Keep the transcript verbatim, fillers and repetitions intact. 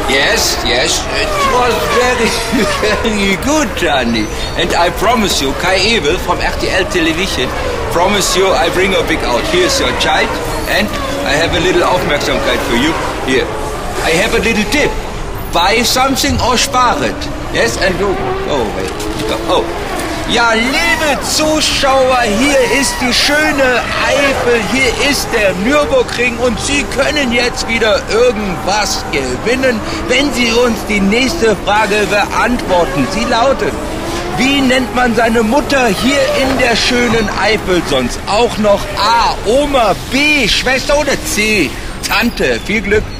Yes, yes, it was very, very good, Johnny. And I promise you, Kai Ebel from R T L Television, promise you I bring her big out. Here's your child, and I have a little Aufmerksamkeit for you. Here, I have a little tip. Buy something or spare it. Yes, and do. Oh, wait. Oh. Ja, liebe Zuschauer, hier ist die schöne Eifel, hier ist der Nürburgring und Sie können jetzt wieder irgendwas gewinnen, wenn Sie uns die nächste Frage beantworten. Sie lautet, wie nennt man seine Mutter hier in der schönen Eifel sonst? Auch noch A, Oma, B, Schwester oder C, Tante. Viel Glück.